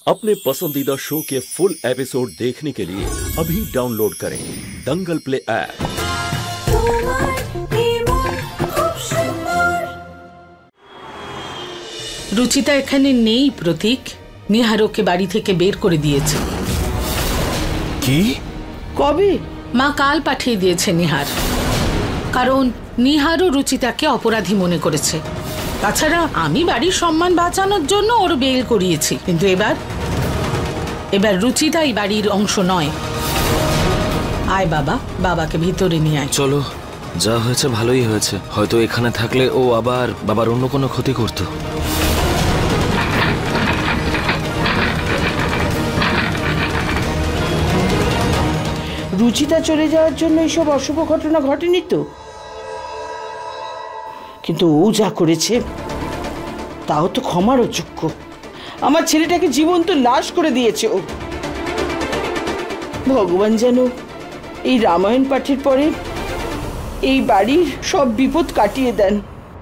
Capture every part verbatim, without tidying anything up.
अपने पसंदीदा शो के फुल एपिसोड देखने के लिए अभी डाउनलोड करें दंगल प्ले ऐप। रुचिता এখানে নেই প্রতীক। নিহারকে বাড়ি থেকে বের করে দিয়েছে। কি? কবে? মা কাল পাঠিয়ে দিয়েছে নিহার। কারণ নিহারও রুচিতাকে অপরাধী মনে করেছে। তাছাড়া আমি বাড়ির সম্মান বাঁচানোর জন্য ওর বেল করিয়েছি, কিন্তু এবার এবার রুচিতাই বাড়ির অংশ নয়। আয় বাবা, বাবাকে ভিতরে নিয়ে আয়। চলো, যা হয়েছে ভালোই হয়েছে। হয়তো এখানে থাকলে ও আবার বাবার অন্য কোনো ক্ষতি করত। রুচিতা চলে যাওয়ার জন্য এইসব অশুভ ঘটনা ঘটেনি তো, কিন্তু ও যা করেছে তাও তো ক্ষমার অযোগ্য। আমার ছেলেটাকে জীবন্ত লাশ করে দিয়েছে ও। ভগবান যেন এই রামায়ণ পাঠের পরে এই বাড়ির সব বিপদ কাটিয়ে দেন।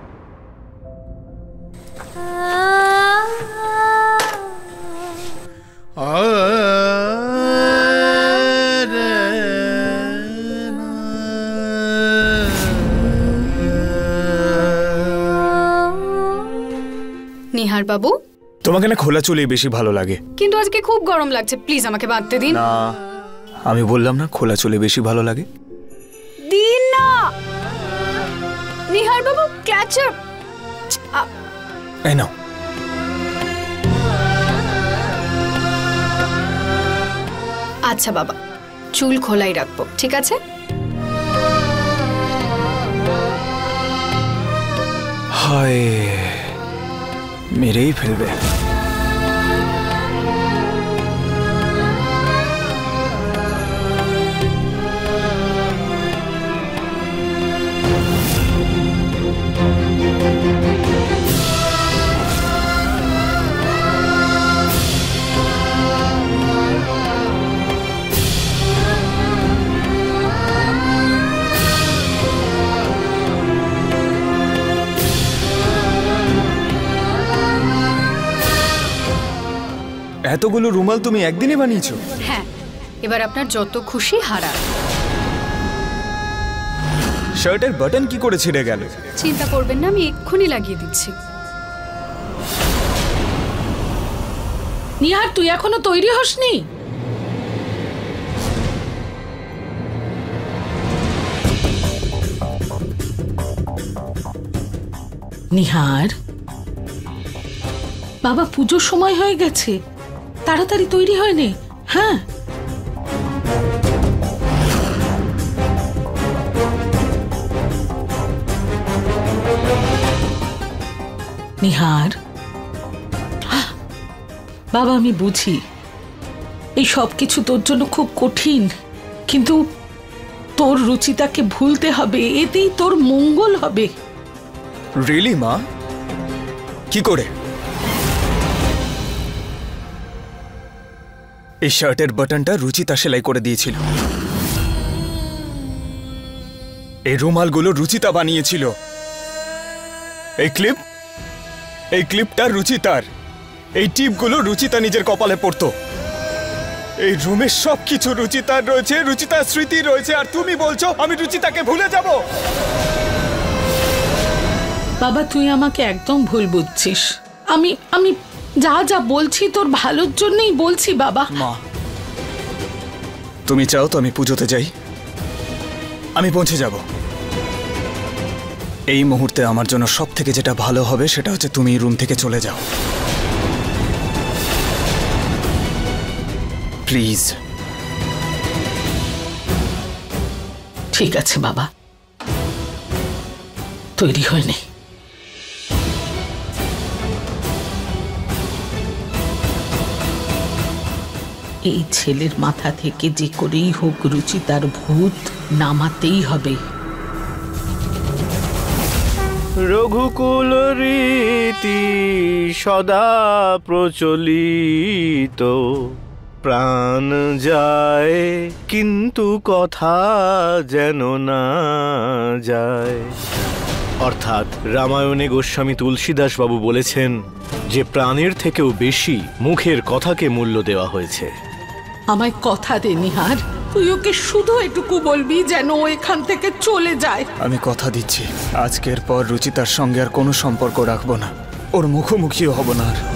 নিহার বাবু, তোমাকে না খোলা চুলেই বেশি ভালো লাগে, কিন্তু আজকে খুব গরম লাগছে, প্লিজ আমাকে বাঁধতে দিন। না, আমি বললাম না খোলা চুলে বেশি ভালো লাগে। দিন না নিহার বাবু, ক্যাচার। এই নাও। আচ্ছা বাবা, চুল খোলাই রাখবো, ঠিক আছে? হায়, মেরেই ফেলবে। এতগুলো রুমাল তুমি একদিনে বানিয়েছো? হ্যাঁ, এবার আপনার যত খুশি হারা। শার্টের বাটন কি করে ছিঁড়ে গেল? চিন্তা করবেন না, আমি এক্ষুনি লাগিয়ে দিচ্ছি। নিহার, তুই এখনো তৈরি হসনি? নিহার বাবা, পুজোর সময় হয়ে গেছে, তাড়াতাড়ি তৈরি হয় নে। হ্যাঁ, নিহার বাবা, আমি বুঝি এই সব কিছু তোর জন্য খুব কঠিন, কিন্তু তোর রুচিতাকে ভুলতে হবে, এতেই তোর মঙ্গল হবে। রিয়েলি মা? কি করে? এই শার্টের বাটনটা রুচিতা সেলাই করে দিয়েছিল। এই রুমালগুলো রুচিতা বানিয়েছিল। এই ক্লিপ এই ক্লিপটা রুচিতার। এই টিপগুলো রুচিতা নিজের কপালে পড়তো। এই রুমের সবকিছু রুচিতার রয়েছে, রুচিতার স্মৃতি রয়েছে, আর তুমি বলছো আমি রুচিতাকে ভুলে যাব? বাবা, তুই আমাকে একদম ভুল বুঝছিস। আমি আমি যা যা বলছি তোর ভালোর জন্যই বলছি বাবা। মা, তুমি চাও তো আমি পুজোতে যাই? আমি পৌঁছে যাব। এই মুহূর্তে আমার জন্য সব থেকে যেটা ভালো হবে সেটা হচ্ছে তুমি রুম থেকে চলে যাও, প্লিজ। ঠিক আছে বাবা, তৈরি হয়নি। এই ছেলের মাথা থেকে যে করেই হোক রুচিতার ভূত নামাতেই হবে। রঘুকুল রীতি সদা প্রচলিত, প্রাণ যায় কিন্তু কথা যেন না যায়। অর্থাৎ রামায়ণে গোস্বামী তুলসীদাস বাবু বলেছেন যে প্রাণের থেকেও বেশি মুখের কথাকে মূল্য দেওয়া হয়েছে। আমায় কথা দে নিহার, তুই ওকে শুধু এটুকু বলবি যেন ও এখান থেকে চলে যায়। আমি কথা দিচ্ছি আজকের পর রুচিতার সঙ্গে আর কোনো সম্পর্ক রাখবো না, ওর মুখোমুখিও হব না আর।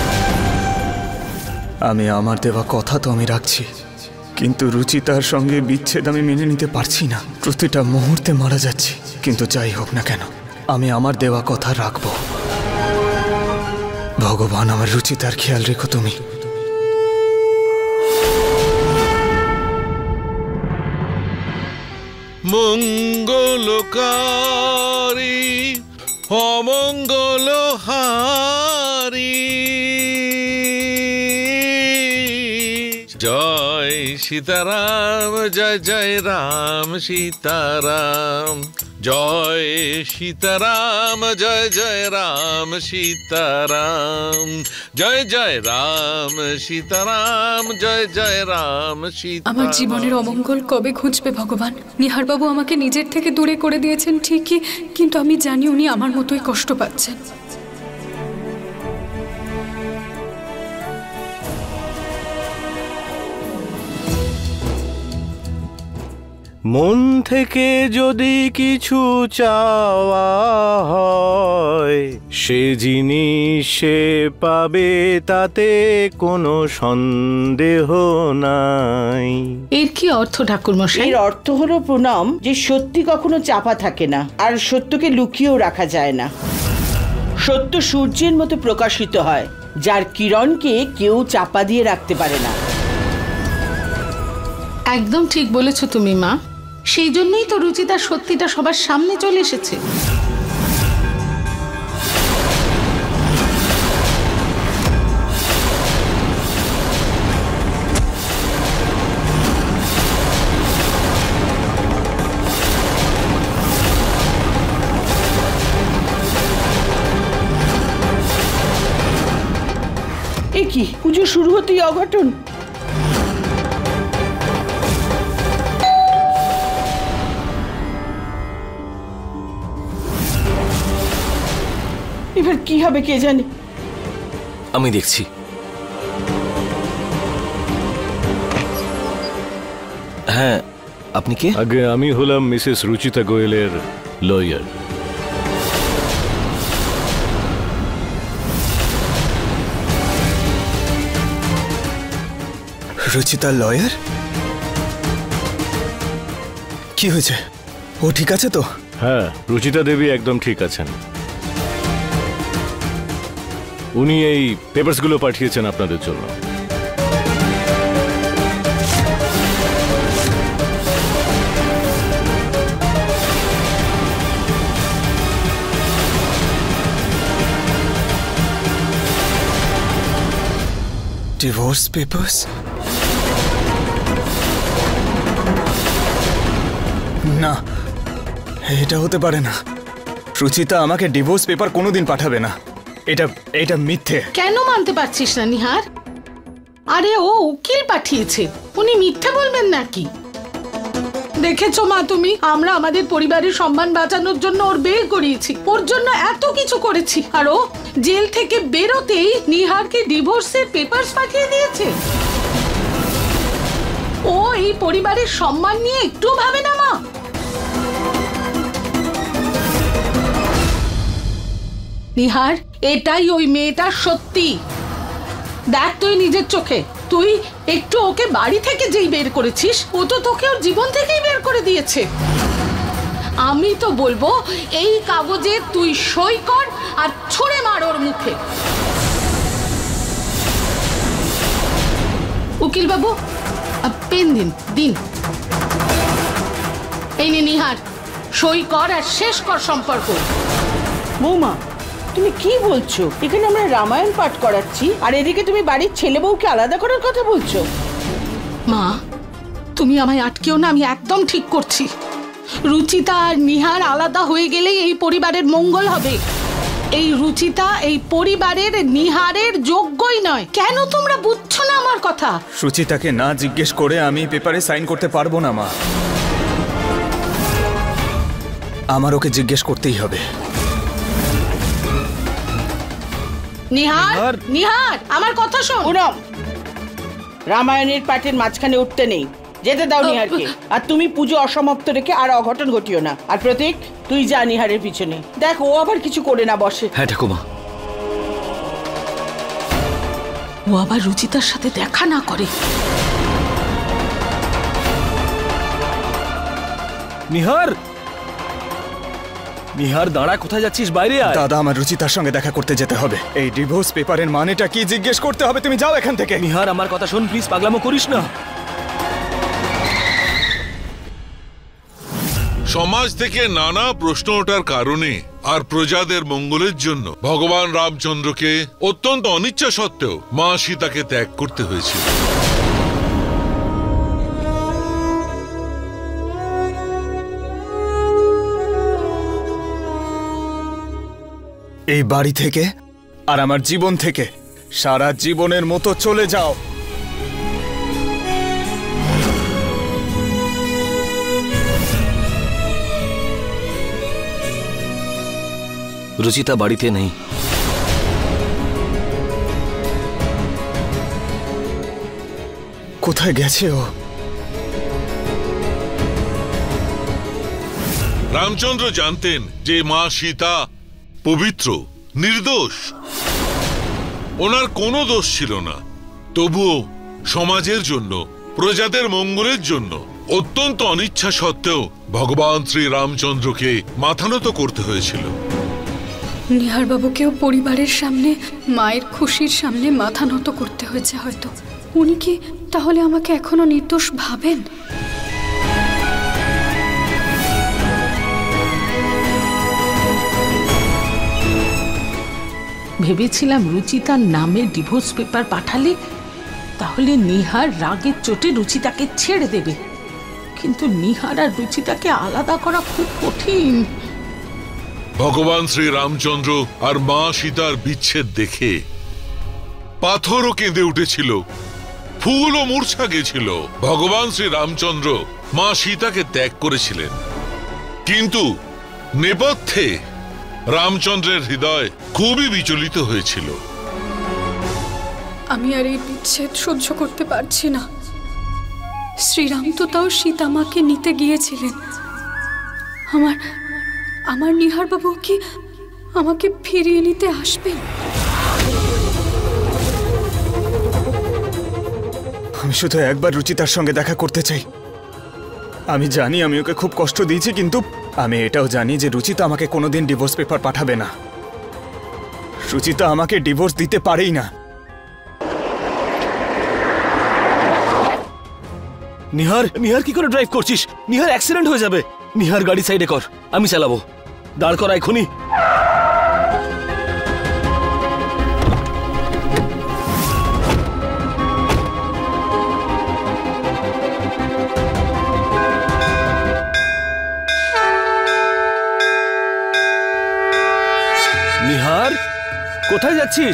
আমি আমার দেওয়া কথা তো আমি রাখছি, কিন্তু রুচিতার সঙ্গে বিচ্ছেদ আমি মেনে নিতে পারছি না। প্রতিটা মুহূর্তে মারা যাচ্ছি, কিন্তু যাই হোক না কেন আমি আমার দেওয়া কথা রাখবো। ভগবান আমার রুচিতার খেয়াল রেখো তুমি। মঙ্গলকারী অমঙ্গলহারী, জয় সীতারাম জয় জয় রাম সীতারাম, জয় সীতারাম জয় জয় রাম সীতারাম, জয় জয় রাম সীতারাম, জয় জয় রাম সীতারাম। আমার জীবনের অমঙ্গল কবে ঘুচবে ভগবান? নিহারবাবু আমাকে নিজের থেকে দূরে করে দিয়েছেন ঠিকই, কিন্তু আমি জানি উনি আমার মতোই কষ্ট পাচ্ছেন। মন থেকে যদি কিছু চাওয়া হয় সে জিনিস সে পাবে, তাতে কোনো সন্দেহ নাই। এর কি অর্থ ঠাকুরমশাই? এর অর্থ হলো প্রণাম, যে সত্যি কখনো চাপা থাকে না, আর সত্যকে লুকিয়েও রাখা যায় না। সত্য সূর্যের মতো প্রকাশিত হয়, যার কিরণকে কেউ চাপা দিয়ে রাখতে পারে না। একদম ঠিক বলেছো তুমি মা, সেই জন্যই তো রুচিতার সত্যিটা সবার সামনে চলে এসেছে। এ কি, পুজো শুরু হতেই অঘটন! এবার কি হবে কে জানে। আমি দেখছি। হ্যাঁ, আপনি কে? আগে আমি হলাম মিসেস রুচিতা গোয়েলের লয়ার। রুচিতা লয়ার? কি হয়েছে? ও ঠিক আছে তো? হ্যাঁ, রুচিতা দেবী একদম ঠিক আছেন। উনি এই পেপারসগুলো পাঠিয়েছেন আপনাদের জন্য। Divorce papers? না, এটা হতে পারে না। রুচিতা আমাকে ডিভোর্স পেপার কোনোদিন পাঠাবে না। এটা এটা মিথ্যে। কেন মানতে পারছিস না নিহার? আরে ও উকিল পাঠিয়েছে, উনি মিথ্যে বলবেন নাকি? দেখেছো মা তুমি, আমরা আমাদের পরিবারের সম্মান বাঁচানোর জন্য ওর বের করিয়েছি, ওর জন্য এত কিছু করেছি, আর ও জেল থেকে বেরোতেই নিহারকে ডিভোর্সের পেপারস পাঠিয়ে দিয়েছে। ও এই পরিবারের সম্মান নিয়ে একটু ভাবে না মা। নিহার, এটাই ওই মেয়েটার সত্যি। দেখ তুই নিজের চোখে, তুই একটু ওকে বাড়ি থেকে যেই বের করেছিস, ও তো তোকে ওর জীবন থেকেই বের করে দিয়েছে। আমি তো বলবো এই কাগজে তুই সই কর আর ছুঁড়ে মার ওর মুখে। উকিল বাবু, পেন দিন দিন। এই নে নিহার, সই কর আর শেষ কর সম্পর্ক। বৌমা, তুমি কি বলছো? এখানে আমরা রামায়ণ পাঠ করাচ্ছি, আর এদিকে তুমি বাড়ির ছেলে বউকে আলাদা করার কথা বলছো। মা, তুমি আমায় আটকেও না, আমি একদম ঠিক করছি। রুচিতা আর নিহার আলাদা হয়ে গেলেই এই পরিবারের মঙ্গল হবে। এই রুচিতা এই পরিবারের নিহারের যোগ্যই নয়। কেন তোমরা বুঝছো না আমার কথা? রুচিতাকে না জিজ্ঞেস করে আমি পেপারে সাইন করতে পারবো না মা। আমার ওকে জিজ্ঞেস করতেই হবে। নিহার, নিহার, আমার কথা শোন। পুনম, রামায়ণের পাঠের মাঝখানে উঠতে নেই, যেতে দাও নিহারকে। আর তুমি পুজো অসমাপ্ত রেখে আর অঘটন ঘটিও না। আর প্রতীক, তুই যা নিহারের পিছনে, দেখ ও আবার কিছু করে না বসে। হ্যাঁ ঠাকুমা। ও আবার রুচিতার সাথে দেখা না করে। নিহার, নিহার দাঁড়া, কোথায় যাচ্ছিস? বাইরে আয়। দাদা, আমার রুচিতার সঙ্গে দেখা করতে যেতে হবে। এই ডিভোর্স পেপারের মানেটা কি জিজ্ঞেস করতে হবে। তুমি যাও এখান থেকে। নিহার, আমার কথা শোন প্লিজ, পাগলামো করিস না। সমাজ থেকে নানা প্রশ্ন ওঠার কারণে আর প্রজাদের মঙ্গলের জন্য ভগবান রামচন্দ্রকে অত্যন্ত অনিচ্ছা সত্ত্বেও মা সীতাকে ত্যাগ করতে হয়েছিল। এই বাড়ি থেকে আর আমার জীবন থেকে সারা জীবনের মতো চলে যাও। রুচিতা বাড়িতে নেই। কোথায় গেছে ও? রামচন্দ্র জানতেন যে মা সীতা পবিত্র, নির্দোষ, ওনার কোনো দোষ ছিল না। তবুও সমাজের জন্য, প্রজাদের মঙ্গলের জন্য অত্যন্ত অনিচ্ছা সত্ত্বেও ভগবান শ্রী রামচন্দ্রকে মাথা নত করতে হয়েছিল। নিহার বাবুকেও পরিবারের সামনে, মায়ের খুশির সামনে মাথা নত করতে হয়েছে হয়তো। উনি কি তাহলে আমাকে এখনো নির্দোষ ভাবেন? ভেবেছিলাম রুচিতার নামে ডিভোর্স পেপার পাঠালে তাহলে নিহার রাগের চোটে রুচিতাকে ছেড়ে দেবে, কিন্তু নিহার আর রুচিতাকে আলাদা করা খুব কঠিন। ভগবান শ্রী রামচন্দ্র আর মা সীতার বিচ্ছেদ দেখে পাথরও কেঁদে উঠেছিল, ফুলও মূর্ছা গেছিল। ভগবান শ্রী রামচন্দ্র মা সীতাকে ত্যাগ করেছিলেন, কিন্তু নেপথ্যে রামচন্দ্রের হৃদয় খুবই বিচলিত হয়েছিল। আমি আর এই বিচ্ছেদ সহ্য করতে পারছি না। শ্রীরাম তো তাও সীতামাকে নিতে গিয়েছিলেন। আমার আমার নিহার বাবু কি আমাকে ফিরিয়ে নিতে আসবেন? আমি শুধু একবার রুচিতার সঙ্গে দেখা করতে চাই। আমি জানি আমি ওকে খুব কষ্ট দিয়েছি, কিন্তু আমি এটাও জানি যে রুচিতা আমাকে কোনোদিন ডিভোর্স পেপার পাঠাবে না। রুচিতা আমাকে ডিভোর্স দিতে পারেই না। নিহার, নিহার কি করে ড্রাইভ করছিস? নিহার অ্যাক্সিডেন্ট হয়ে যাবে। নিহার গাড়ি সাইডে কর, আমি চালাবো। দাঁড় করা এখনই। নিহার, কোথায় যাচ্ছিস?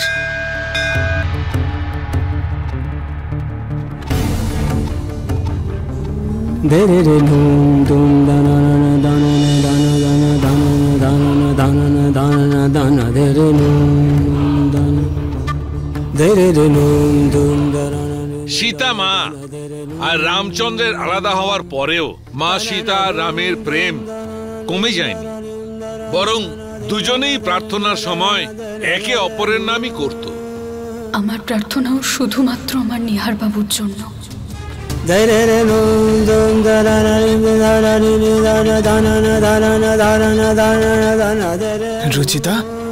সীতা মা আর রামচন্দ্রের আলাদা হওয়ার পরেও মা সীতা আর রামের প্রেম কমে যায়নি, বরং দুজনেই প্রার্থনার সময় একে অপরের নামই করত। আমার প্রার্থনাও শুধুমাত্র আমার নিহার বাবুর জন্য। রুচিতা,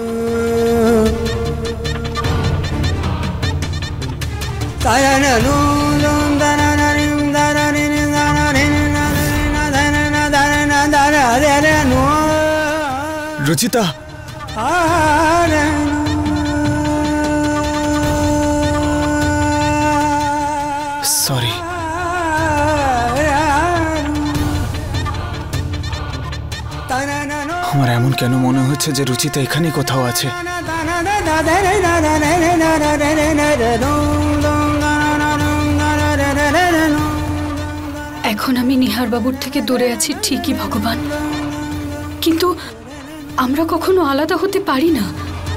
রুচিতা, সরি। আমার এমন কেন মনে হচ্ছে যে রুচিতা এখানেই কোথাও আছে। এখন আমি নিহার বাবুর থেকে দূরে আছি ঠিকই ভগবান, কিন্তু আমরা কখনো আলাদা হতে পারি না।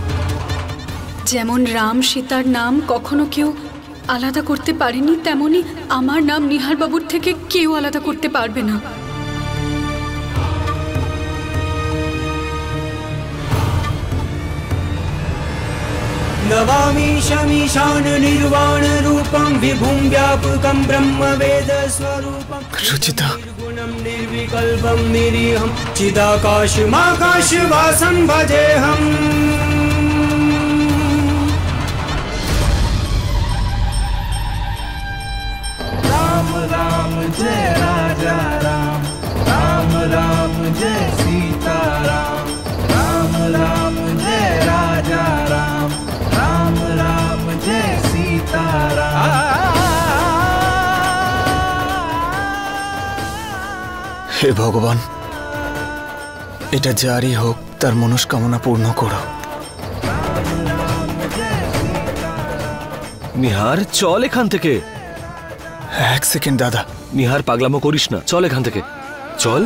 যেমন রাম সীতার নাম কখনো কেউ আলাদা করতে পারেনি, তেমনি আমার নাম নিহার বাবুর থেকে কেউ আলাদা করতে পারবে না। नमामि शमीशान निर्वाण रूपं विभुं व्यापकं ब्रह्म वेद स्वरूपं रुचिता निर्गुणं निर्विकल्पं निरीहं चिदाकाशमाकाशवासं भजेऽहम्। राम राम जय राजा राम, राम राम जय सीता राम, राम राम जय राजा राम, राम राम जय सीता राम। হে ভগবান, এটা যারই হোক তার মনস্কামনা পূর্ণ করো। নিহার চল এখান থেকে। এক সেকেন্ড দাদা। নিহার পাগলামো করিস না, চল এখান থেকে চল।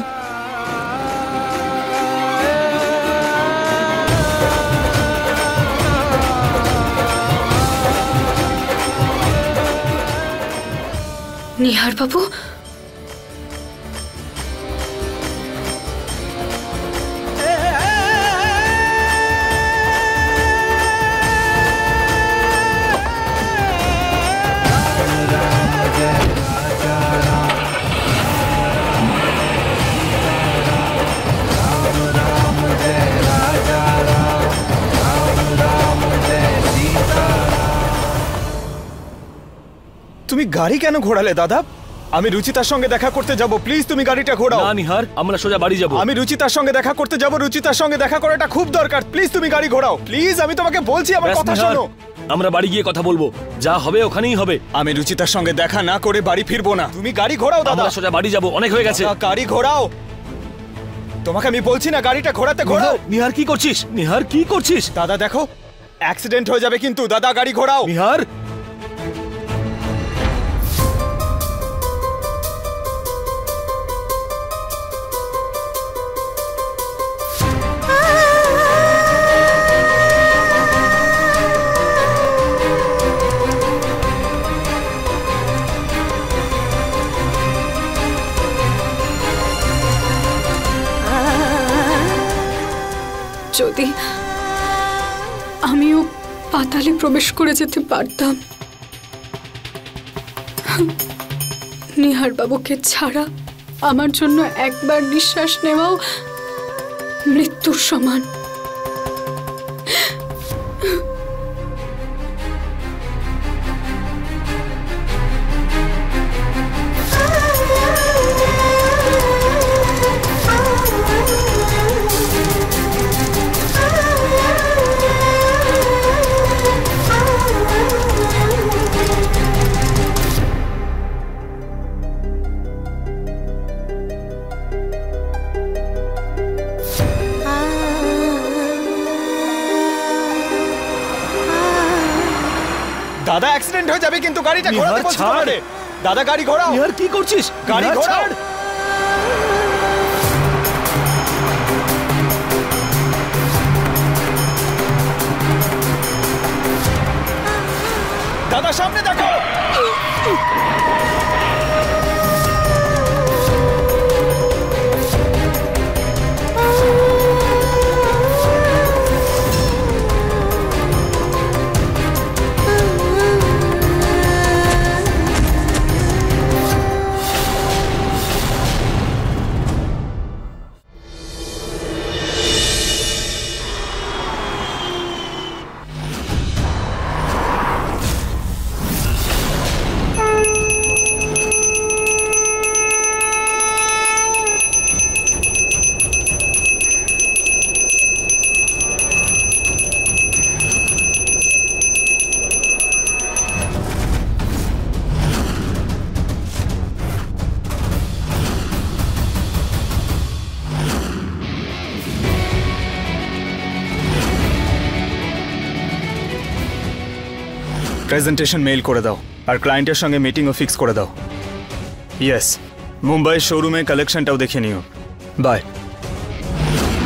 নিহার বাবু, তুমি গাড়ি কেন ঘোরালে দাদা? আমি রুচিতার সঙ্গে দেখা করতে যাব, প্লিজ তুমি গাড়িটা ঘোরাও। না নিহার, আমরা সোজা বাড়ি যাব। আমি রুচিতার সঙ্গে দেখা করতে যাব, রুচিতার সঙ্গে দেখা করাটা খুব দরকার, প্লিজ তুমি গাড়ি ঘোরাও। প্লিজ আমি তোমাকে বলছি, আমার কথা শোনো। আমরা বাড়ি গিয়ে কথা বলবো, যা হবে ওখানেই হবে। আমি রুচিতার সঙ্গে দেখা না করে বাড়ি ফিরবো না। তুমি গাড়ি ঘোরাও দাদা। আমরা সোজা বাড়ি যাব, অনেক হয়ে গেছে। গাড়ি ঘোরাও, তোমাকে আমি বলছি না গাড়িটা ঘোরাতে। ঘোরাও। নিহার কি করছিস? নিহার কি করছিস? দাদা দেখো, অ্যাক্সিডেন্ট হয়ে যাবে কিন্তু। দাদা গাড়ি ঘোরাও। নিহার যদি আমিও পাতালে প্রবেশ করে যেতে পারতাম, নিহার বাবুকে ছাড়া আমার জন্য একবার নিঃশ্বাস নেওয়াও মৃত্যুর সমান। দাদা অ্যাক্সিডেন্ট হয়ে যাবে কিন্তু, গাড়িটা ঘোরাতে বলছি তোমাকে। দাদা গাড়ি ঘোরাও। নিহার কি করছিস? গাড়ি ঘোরাও। দাদা সামনে দেখো। প্রেজেন্টেশন মেইল করে দাও আর ক্লায়েন্টের সঙ্গে মিটিংও ফিক্স করে দাও। ইয়েস, মুম্বাই শোরুমে কালেকশনটাও দেখে নিও। বাই।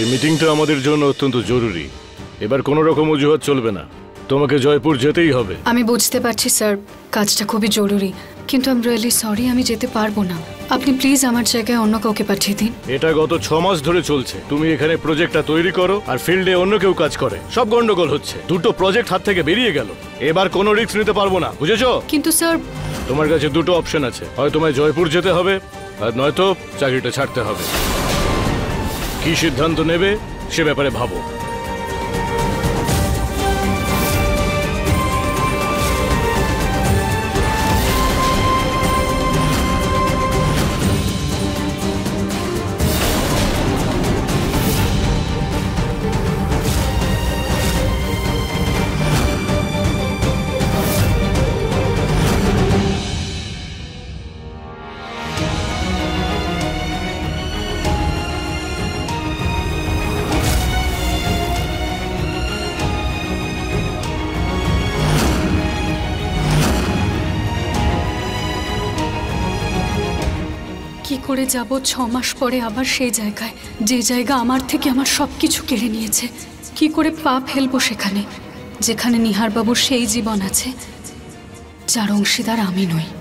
মিটিংটা আমাদের জন্য অত্যন্ত জরুরি। এবার কোনো রকম অজুহাত চলবে না, তোমাকে জয়পুর যেতেই হবে। আমি বুঝতে পারছি স্যার, কাজটা খুবই জরুরি, কিন্তু আই এম রিয়েলি সরি, আমি যেতে পারবো না। আপনি প্লিজ আমার জায়গায় অন্য কাউকে পাঠিয়ে দিন। এটা গত ছ মাস ধরে চলছে। তুমি এখানে প্রজেক্টটা তৈরি করো আর ফিল্ডে অন্য কেউ কাজ করে, সব গন্ডগোল হচ্ছে। দুটো প্রজেক্ট হাত থেকে বেরিয়ে গেল, এবার কোনো রিস্ক নিতে পারবো না, বুঝেছো? কিন্তু স্যার, তোমার কাছে দুটো অপশন আছে, হয় তোমায় জয়পুর যেতে হবে আর নয়তো চাকরিটা ছাড়তে হবে। কি সিদ্ধান্ত নেবে সে ব্যাপারে ভাবো। কি করে যাব ছ মাস পরে আবার সেই জায়গায়, যে জায়গা আমার থেকে আমার সব কিছু কেড়ে নিয়েছে? কি করে পা ফেলবো সেখানে, যেখানে নিহারবাবুর সেই জীবন আছে যার অংশীদার আমি নই?